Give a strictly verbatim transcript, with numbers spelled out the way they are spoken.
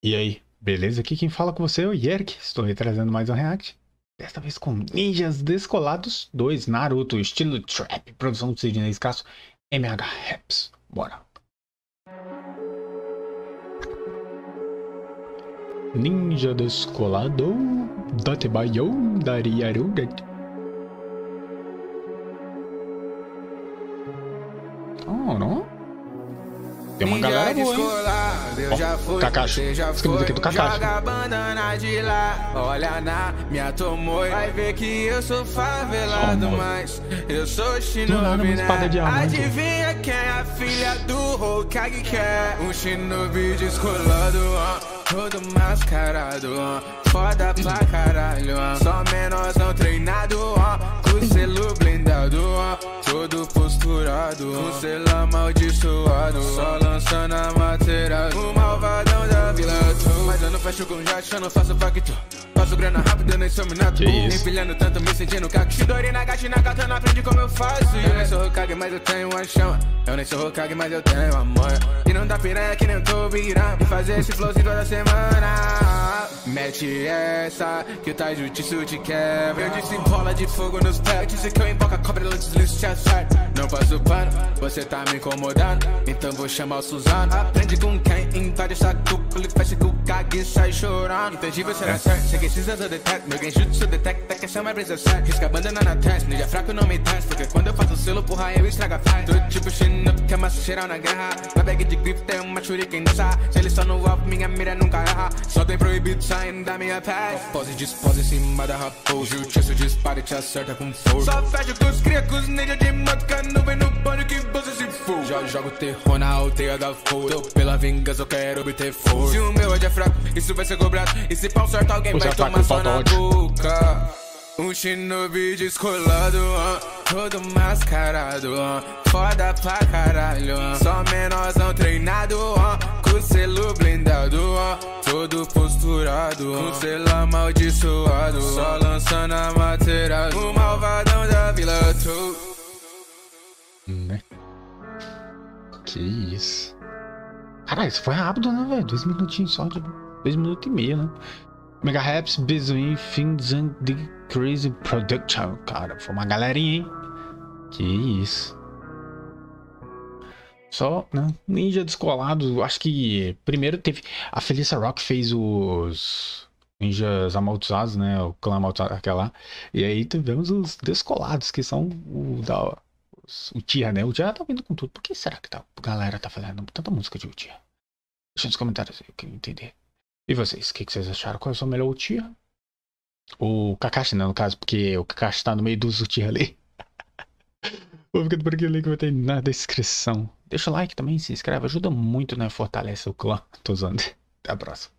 E aí, beleza? Aqui quem fala com você é o Yerk. Estou aí trazendo mais um react. Desta vez com Ninjas Descolados dois Naruto, estilo Trap, produção do Sidney Escasso, M H Raps. Bora. Ninja Descolado, Datebayo, Dariarudet. Oh, não? Tem uma galera boa, hein? Ó, Kakashi. Escrevemos aqui do Kakashi. Joga a bandana de lá, olha na minha Tomoe. Vai ver que eu sou favelado, mas eu sou shinobi, né? Adivinha quem é a filha do Hokage que é? Um shinobi descolado, ó, todo mascarado, ó, foda pra caralho, ó, só menorzão treinado, ó, com selo blindado, ó, todo posturado, com selo amaldiçoado, só lançando a matéria, o malvadão da vila. Mas eu não fecho com jato, eu não faço pacto. Faço grana rápido, nem sou minato. Empilhando tanto, me sentindo caco. Shidori na gati na katana, aprende como eu faço. Eu nem sou Hokage, mas eu tenho uma chama. Eu nem sou Hokage, mas eu tenho amor. E não dá piranha que nem eu tô virando. E fazer esse flowzinho toda semana. Mete essa, que o Taijutsu te quebra. Eu disse bola de fogo nos pés. Disse que eu emboco a cobra, ela desliza, te acerta. Não passo pano, você tá me incomodando. Então vou chamar o Suzano. Aprende com quem invade essa cúpula e fecha com o Kage e sai chorando. Entendi, você não certo. Cheguei cinzas, eu detecto. Meu genjutsu detecta que essa é uma brisa certa. Risca a bandana na testa, ninja fraco não me testa. Porque quando eu faço selo, porra, eu estrago a faz. Tô tipo shinobi, que é massa geral na guerra. Na bag de grip tem uma shuriken no sa. Se ele só no alvo, minha mira nunca erra. Só tem proibido saindo da minha paz. Pose e dispose em cima da raposa. O tio dispara e te acerta com força. Só fecha com os cria, com os ninja de moto. Nuvem no pano que você se for. Já jogo terror na aldeia da força. Pela vingança eu quero obter força. Se o meu ódio é fraco, isso vai ser cobrado. E se pau certo, alguém vai tomar só na boca. Um shinobi descolado, ó, todo mascarado, ó, foda pra caralho, ó, só menorzão treinado, ó, com selo blindado, ó, todo posturado, com selo amaldiçoado, só lançando a matéria, o malvadão da vila. Né? Que isso. Caralho, isso foi rápido, né, velho? Dois minutinhos só, de... dois minutos e meio, né? Mega Raps, Bezuin, Things and the Crazy Production. Cara, foi uma galerinha, hein? Que isso. Só, né? Ninja Descolado. Acho que primeiro teve... A Felícia Rock fez os Ninjas Amaldiçoados, né? O clã amaldiçoado, aquela lá. E aí tivemos os Descolados, que são o da... O Uchiha, né? O Uchiha tá vindo com tudo. Por que será que tá... a galera tá fazendo tanta música de Uchiha? Deixa nos comentários aí, eu quero entender. E vocês, o que, que vocês acharam? Qual é o seu melhor Uchiha? O Kakashi, né, no caso, porque o Kakashi tá no meio dos Uchiha ali. Vou ficando por aqui, o link vai ter na descrição. Deixa o like também, se inscreve, ajuda muito, né? Fortalece o clã. Tô usando. Até a próxima.